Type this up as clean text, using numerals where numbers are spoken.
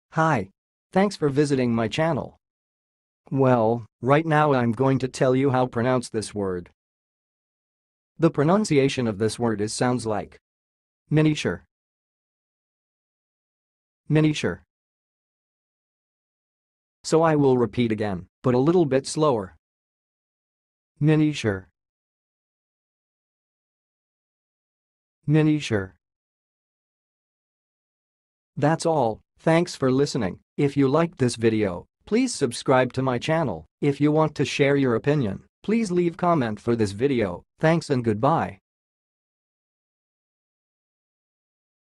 Hi. Thanks for visiting my channel. Well, right now I'm going to tell you how to pronounce this word. The pronunciation of this word sounds like Minisher. Minisher. So I will repeat again, but a little bit slower. Minisher. Minisher. That's all. Thanks for listening. If you liked this video, please subscribe to my channel. If you want to share your opinion, please leave comment for this video. Thanks and goodbye.